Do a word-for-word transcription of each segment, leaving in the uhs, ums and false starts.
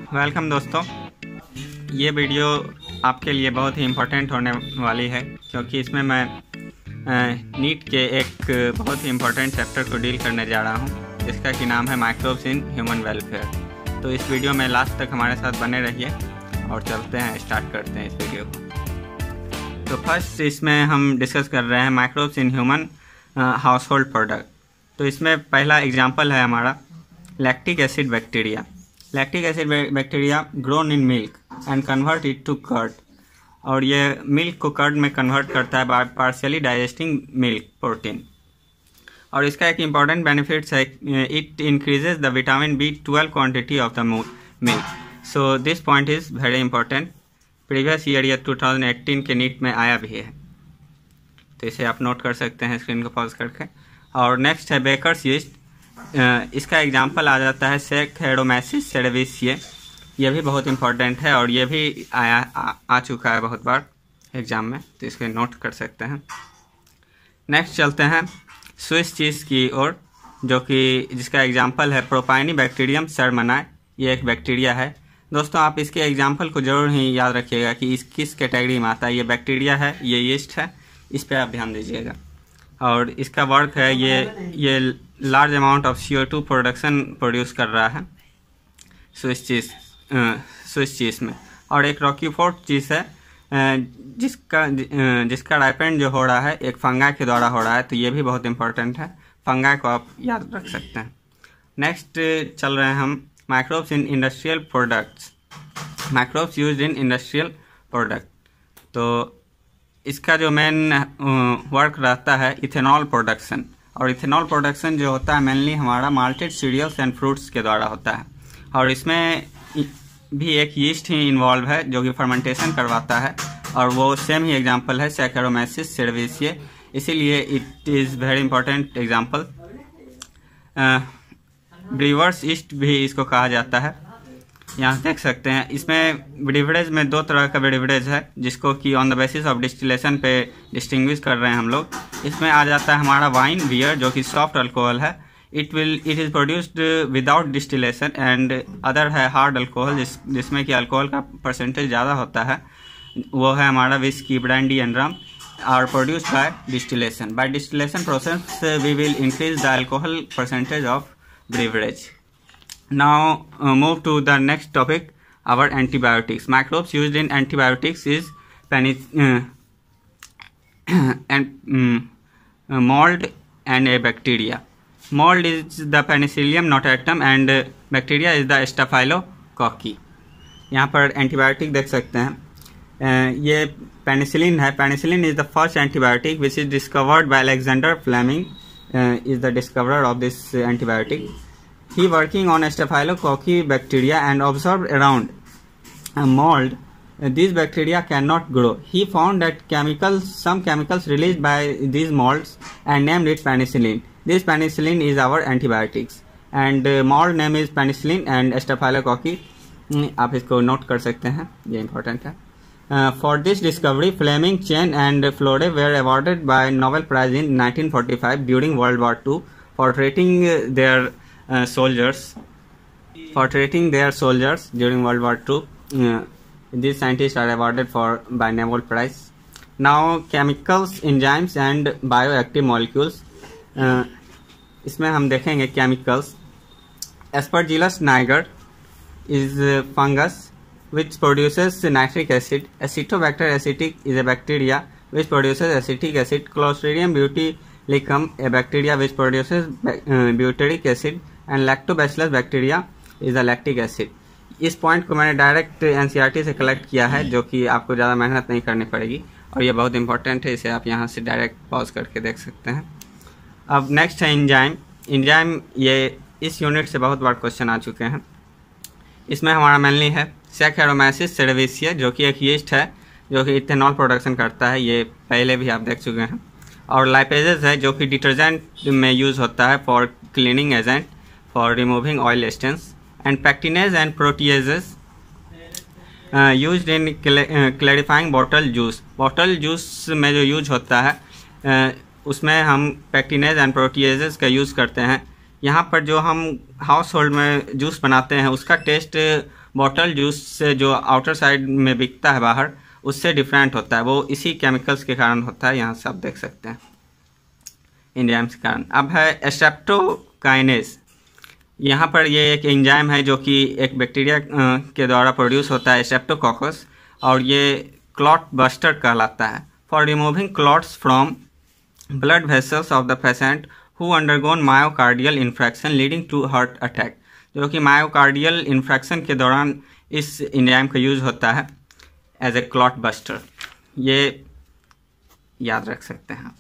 Welcome दोस्तों, ये video आपके लिए बहुत ही इम्पोर्टेंट होने वाली है क्योंकि इसमें मैं नीट के एक बहुत ही इम्पोर्टेंट चैप्टर को डील करने जा रहा हूँ जिसका कि नाम है माइक्रोब्स इन ह्यूमन वेलफेयर। तो इस वीडियो में लास्ट तक हमारे साथ बने रहिए और चलते हैं, स्टार्ट करते हैं इस वीडियो को। तो फर्स्ट इसमें हम डिस्कस कर रहे हैं microbes in human household product. तो इसमें पहला एग्जाम्पल है हमारा lactic acid bacteria. Lactic acid bacteria grown in milk and convert it to curd, और ये मिल्क को कर्ड में कन्वर्ट करता है by partially digesting milk protein. और इसका एक इम्पॉर्टेंट बेनिफिट्स है, it increases the vitamin B twelve quantity of the milk. So this point is very important. Previous year या टू थाउजेंड एटीन के नीट में आया भी है, तो इसे आप नोट कर सकते हैं स्क्रीन को पॉज करके। और नेक्स्ट है बेकर्स यीस्ट। इसका एग्जांपल आ जाता है सैक्रोमैसिस सेरेविसिए। ये भी बहुत इंपॉर्टेंट है और ये भी आया आ, आ चुका है बहुत बार एग्जाम में, तो इसको नोट कर सकते हैं। नेक्स्ट चलते हैं स्विस चीज़ की ओर, जो कि जिसका एग्जांपल है प्रोपाइनी बैक्टीरियम सरमनाई। ये एक बैक्टीरिया है दोस्तों, आप इसके एग्जाम्पल को जरूर ही याद रखिएगा कि इस किस कैटेगरी में आता है। ये बैक्टीरिया है, ये यीस्ट है, इस पर आप ध्यान दीजिएगा। और इसका वर्क है, ये ये large amount of C O two production produce कर रहा है स्विस चीज़ स्विस चीज़ में। और एक रॉकीफोर्ट चीज़ है जिसका जिसका राइपेंड जो हो रहा है एक फंगा के द्वारा हो रहा है, तो ये भी बहुत इंपॉर्टेंट है। फंगा को आप याद रख सकते हैं। नेक्स्ट चल रहे हैं हम microbes in industrial products. Microbes used in industrial product. तो इसका जो मेन वर्क रहता है इथेनॉल प्रोडक्शन, और इथेनॉल प्रोडक्शन जो होता है मेनली हमारा माल्टेड सीरियल्स एंड फ्रूट्स के द्वारा होता है। और इसमें भी एक यीस्ट ही इन्वॉल्व है जो कि फर्मेंटेशन करवाता है, और वो सेम ही एग्जांपल है सैक्रोमैसिस सेरेविसिए, इसीलिए it is very important example. Brewers yeast भी इसको कहा जाता है। यहाँ देख सकते हैं, इसमें ब्रीवरेज में दो तरह का ब्रीवरेज है जिसको कि on the basis of distillation पे डिस्टिंग्विश कर रहे हैं हम लोग। इसमें आ जाता है हमारा वाइन बियर जो कि सॉफ्ट अल्कोहल है। It will it is produced without distillation, and other है हार्ड अल्कोहल जिस जिसमें कि अल्कोहल का परसेंटेज ज़्यादा होता है। वो है हमारा whisky, brandy and rum, are produced by distillation. By distillation process we will increase the alcohol percentage of beverage. Now uh, move to the next topic, our antibiotics. Microbes used in antibiotics is penic uh, and um, uh, mold and a bacteria. Mold is the Penicillium notatum and uh, bacteria is the Staphylococcus. यहाँ पर antibiotic देख सकते हैं, uh, ये penicillin है। Penicillin is the first antibiotic which is discovered by Alexander Fleming. Uh, is the discoverer of this uh, antibiotic. He working on a Staphylococcus bacteria and observed around a mold. Uh, these bacteria cannot grow. He found that chemicals, some chemicals released by these molds, and named it penicillin. This penicillin is our antibiotics. And uh, mold name is penicillin and Staphylococcus. Hmm, आप इसको note कर सकते हैं, ये important है. Uh, for this discovery, Fleming, Chen and Flode were awarded by Nobel Prize in nineteen forty-five during World War Two for treating their uh, soldiers. For treating their soldiers during World War Two, uh, these scientists are awarded for by Nobel Prize. Now, chemicals, enzymes and bioactive molecules. Uh, इसमें हम देखेंगे chemicals. Aspergillus niger is a fungus which produces nitric acid. Acetobacter acetic is a bacteria which produces acetic acid. Clostridium botulicum, a bacteria which produces uh, butyric acid. And lactobacillus bacteria is a lactic acid. इस point को मैंने direct N C E R T से collect किया है, जो कि आपको ज़्यादा मेहनत नहीं करनी पड़ेगी और ये बहुत इंपॉर्टेंट है, इसे आप यहाँ से डायरेक्ट पॉज करके देख सकते हैं। अब नेक्स्ट है इंजाइम। इंजाइम ये इस यूनिट से बहुत बार क्वेश्चन आ चुके हैं। इसमें हमारा मेनली है सैक्रोमैसिस सेरेविसिए, जो कि एक यीस्ट है जो कि इथेनॉल प्रोडक्शन करता है, ये पहले भी आप देख चुके हैं। और लाइपेजेस है जो कि डिटर्जेंट में यूज़ होता है for cleaning agent, for removing oil stains. And pectinase and proteases used in clarifying bottle juice. Bottle juice में जो यूज होता है uh, उसमें हम पैक्टिनेज एंड प्रोटीजेस का यूज़ करते हैं। यहाँ पर जो हम हाउस होल्ड में जूस बनाते हैं उसका टेस्ट बॉटल जूस से जो आउटर साइड में बिकता है बाहर उससे डिफरेंट होता है। वो इसी केमिकल्स के कारण होता है, यहाँ से आप देख सकते हैं एंजाइम्स के कारण। अब है स्ट्रेप्टोकाइनेज। यहाँ पर ये एक एंजाइम है जो कि एक बैक्टीरिया के द्वारा प्रोड्यूस होता है, स्ट्रेप्टोकोकस, और ये क्लॉट बस्टर कहलाता है। For removing clots from blood vessels of the patient who undergone myocardial infection leading to heart attack, जो कि मायोकार्डियल इन्फेक्शन के दौरान इस एंजाइम का यूज होता है एज ए क्लॉट बस्टर। ये याद रख सकते हैं।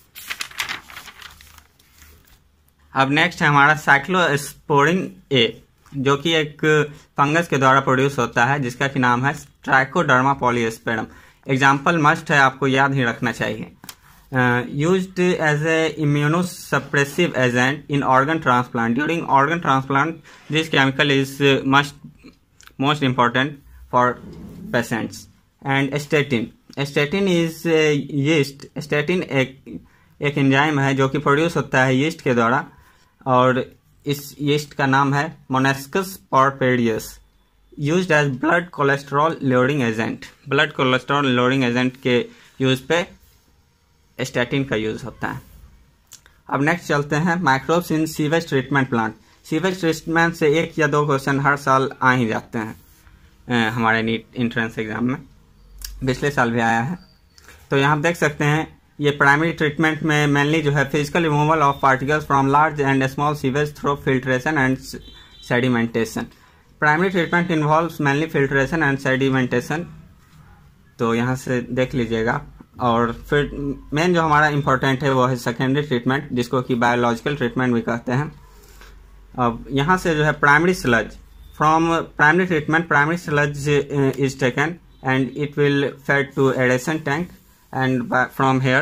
अब नेक्स्ट है हमारा साइक्लोस्पोरिन ए, जो कि एक फंगस के द्वारा प्रोड्यूस होता है जिसका कि नाम है ट्राइकोडर्मा पॉलीस्पेरम। एग्जाम्पल मस्ट है, आपको याद ही रखना चाहिए। Used as a immunosuppressive agent in organ transplant. During organ transplant this chemical is must most important for patients. And statin. Statin is yeast. Statin एक एक एंजाइम है जो कि प्रोड्यूस होता है यीस्ट के द्वारा, और इस यीस्ट का नाम है monascus purpureus. Used as blood cholesterol loading agent. Blood cholesterol loading agent के यूज पे स्टेटिन का यूज होता है। अब नेक्स्ट चलते हैं microbes in sewage treatment plant. Sewage treatment से एक या दो क्वेश्चन हर साल आ ही जाते हैं ए, हमारे नीट एंट्रेंस एग्जाम में, पिछले साल भी आया है। तो यहाँ आप देख सकते हैं ये प्राइमरी ट्रीटमेंट में मेनली जो है physical removal of particles from large and small sewage through filtration and sedimentation. Primary treatment involves mainly filtration and sedimentation, तो यहाँ से देख लीजिएगा। और फिर मेन जो हमारा इंपॉर्टेंट है वो है सेकेंडरी ट्रीटमेंट, जिसको कि बायोलॉजिकल ट्रीटमेंट भी कहते हैं। अब यहाँ से जो है primary sludge from primary treatment, primary sludge is taken and it will fed to aeration tank, and by, from here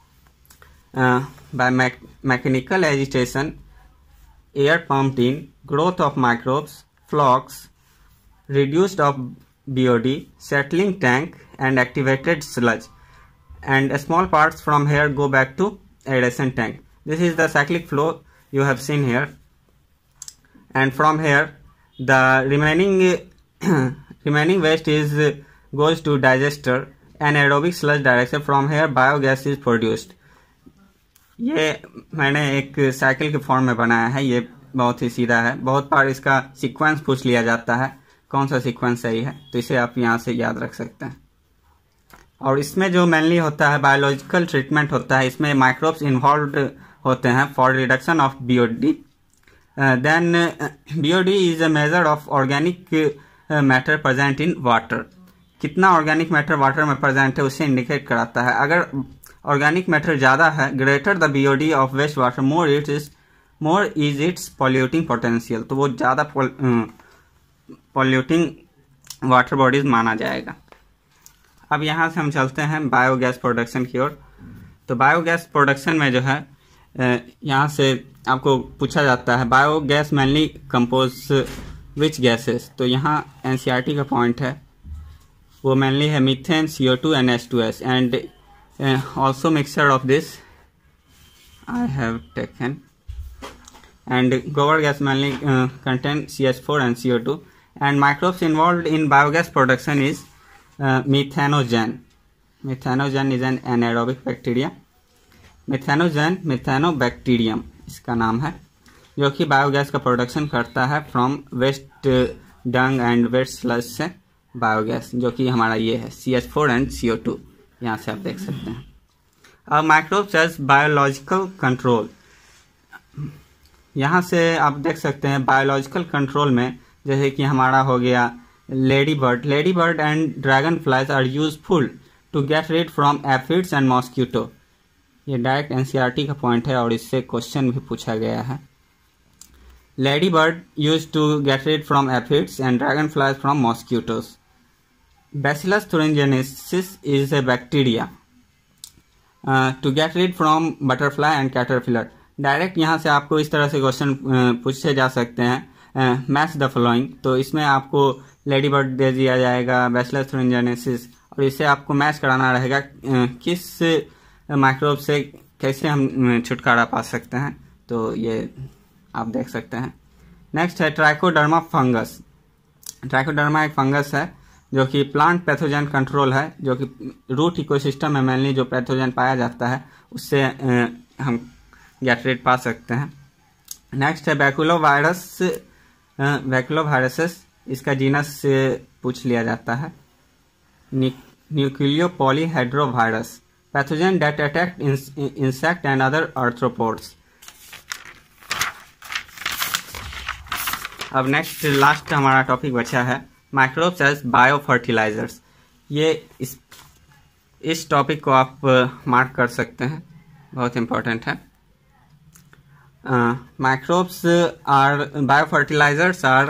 uh, by me mechanical agitation air pumped in, growth of microbes, flocks, reduced of B O D, settling tank and activated sludge, and small parts from here go back to aeration tank. This is the cyclic flow you have seen here, and from here the remaining remaining waste is goes to digester, anaerobic sludge direction. From here biogas is produced. ये मैंने एक cycle के form में बनाया है, ये बहुत ही सीधा है। बहुत बार इसका सीक्वेंस पूछ लिया जाता है, कौन सा सीक्वेंस सही है, तो इसे आप यहाँ से याद रख सकते हैं। और इसमें जो मेनली होता है बायोलॉजिकल ट्रीटमेंट होता है, इसमें माइक्रोब्स इन्वॉल्व होते हैं for reduction of BOD. Then BOD is a measure of organic matter present in water. कितना ऑर्गेनिक मैटर वाटर में प्रेजेंट है उसे इंडिकेट कराता है। अगर ऑर्गेनिक मैटर ज्यादा है, greater the BOD of waste water, more it is more is its polluting potential, तो वो ज्यादा पॉल्यूटिंग वाटर बॉडीज माना जाएगा। अब यहाँ से हम चलते हैं बायोगैस प्रोडक्शन की ओर। तो बायोगैस प्रोडक्शन में जो है यहाँ से आपको पूछा जाता है biogas mainly compose which gases. तो यहाँ एनसीईआरटी का पॉइंट है, वो मेनली है methane, C O two and H two S, and also mixture of this I have taken. And gobar gas mainly contain C H four and C O two, and microbes involved in biogas production is methanogen. Methanogen is an anaerobic bacteria. Methanogen methanobacterium इसका नाम है, जो कि biogas का production करता है from waste dung and waste sludge से biogas, जो कि हमारा ये है C H four and C O two, यहाँ से आप देख सकते हैं। अब माइक्रोब्स एज बायोलॉजिकल कंट्रोल, यहाँ से आप देख सकते हैं बायोलॉजिकल कंट्रोल में जैसे कि हमारा हो गया ladybird. Ladybird and dragonflies are useful to get rid from aphids and mosquito. ये डायरेक्ट एनसीईआरटी का पॉइंट है और इससे क्वेश्चन भी पूछा गया है। Ladybird use to get rid from aphids and dragonflies from mosquitoes. Bacillus thuringiensis is a bacteria uh, to get rid from butterfly and caterpillar. Direct यहाँ से आपको इस तरह से क्वेश्चन uh, पूछे जा सकते हैं, मैच द फॉलोइंग। तो इसमें आपको लेडी बर्ड दे दिया जाएगा, Bacillus thuringiensis, और इससे आपको मैच कराना रहेगा uh, किस माइक्रोब से कैसे हम छुटकारा पा सकते हैं। तो ये आप देख सकते हैं नेक्स्ट है ट्राइकोडर्मा फंगस। ट्राइकोडर्मा एक फंगस है जो कि प्लांट पैथोजन कंट्रोल है, जो कि रूट इकोसिस्टम में मेनली जो पैथोजन पाया जाता है उससे हम गेट रेट पा सकते हैं। नेक्स्ट है बैकुलो वायरस। बैकुलो वायरसेस, इसका जीनस से पूछ लिया जाता है। Nucleopolyhedrovirus, pathogen that attack insect and other arthropods. अब नेक्स्ट लास्ट हमारा टॉपिक बचा है माइक्रोब्स एज बायो फर्टिलाइजर्स। ये इस इस टॉपिक को आप मार्क कर सकते हैं, बहुत इंपॉर्टेंट है। Microbes are biofertilisers are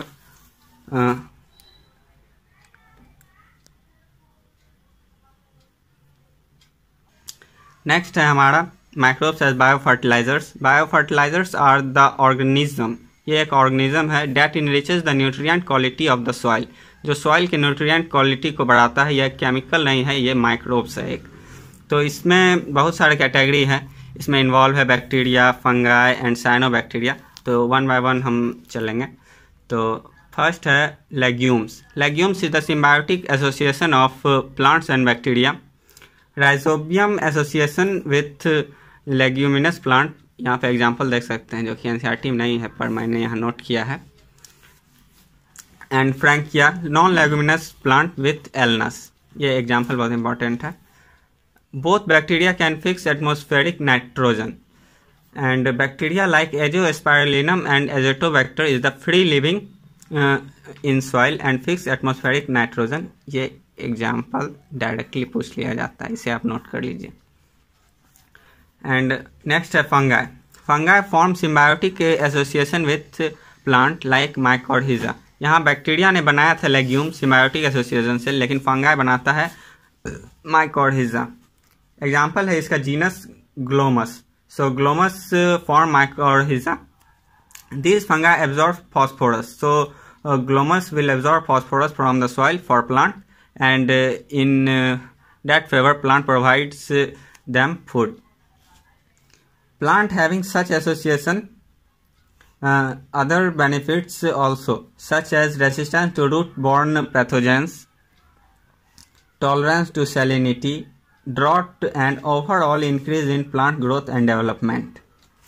next है हमारा microbes as biofertilisers. Biofertilisers are the organism, ये एक ऑर्गेनिज्म है that enriches the nutrient quality of the soil, जो सॉइल की न्यूट्रिएंट क्वालिटी को बढ़ाता है। यह केमिकल नहीं है, ये माइक्रोब्स है एक। तो इसमें बहुत सारे कैटेगरी हैं, इसमें इन्वॉल्व है बैक्टीरिया, फंगाई एंड साइनोबैक्टीरिया। तो वन बाय वन हम चलेंगे। तो फर्स्ट है legumes. Legumes is the symbiotic association of plants and bacteria. Rhizobium association with leguminous plant, यहाँ पे एग्जाम्पल देख सकते हैं जो कि एनसीईआरटी में नहीं है पर मैंने यहाँ नोट किया है। And Frankia non leguminous plant with Alnus, ये एग्जाम्पल बहुत इंपॉर्टेंट है। Both bacteria can fix atmospheric nitrogen and bacteria like azospirillum and azotobacter is the free living in soil and fix atmospheric nitrogen. ये example directly पूछ लिया जाता है, इसे आप नोट कर लीजिए। एंड नेक्स्ट है fungi. Fungi form symbiotic association with plant like mycorrhiza. यहाँ बैक्टीरिया ने बनाया था लेग्यूम सिम्बायोटिक एसोसिएशन से, लेकिन फंगाई बनाता है माइकोरहिजा। एग्जाम्पल है इसका genus Glomus. So Glomus form mycorrhiza. This fungi absorb phosphorus, so Glomus will absorb phosphorus from the soil for plant and in that favour plant provides them food. Plant having such association uh, other benefits also, such as resistance to root-borne pathogens, tolerance to salinity, drought, and overall increase in plant growth and development.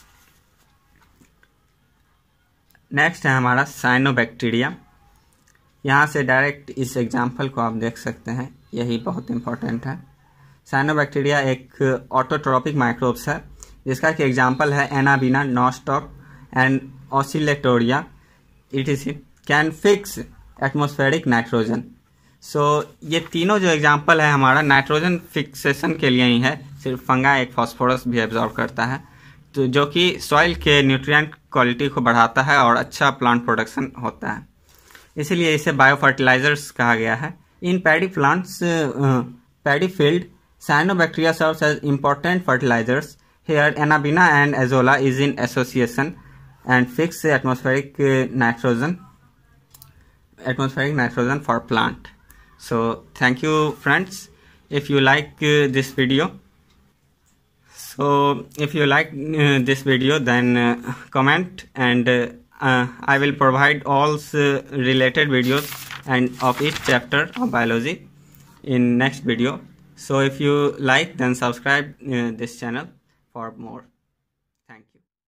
Next है हमारा cyanobacteria. यहाँ से direct इस example को आप देख सकते हैं, यही बहुत इंपॉर्टेंट है। साइनोबैक्टीरिया एक ऑटोट्रॉपिक माइक्रोब्स है, जिसका कि एग्जाम्पल है Anabaena, Nostoc and Oscillatoria. It is can fix atmospheric nitrogen. So ये तीनों जो एग्जाम्पल है हमारा नाइट्रोजन फिक्सेशन के लिए ही है। सिर्फ फंगा एक फॉस्फोरस भी एब्जॉर्ब करता है, तो जो कि सॉइल के न्यूट्रिएंट क्वालिटी को बढ़ाता है और अच्छा प्लांट प्रोडक्शन होता है, इसीलिए इसे बायो फर्टिलाइजर्स कहा गया है। In paddy plants paddy field cyanobacteria serves as important fertilisers. Here Anabina and Azolla is in association and fix atmospheric nitrogen atmospheric nitrogen for plant. So thank you friends. If you like uh, this video, so if you like uh, this video, then uh, comment and uh, uh, I will provide all uh, related videos and of each chapter of biology in next video. So if you like, then subscribe uh, this channel for more.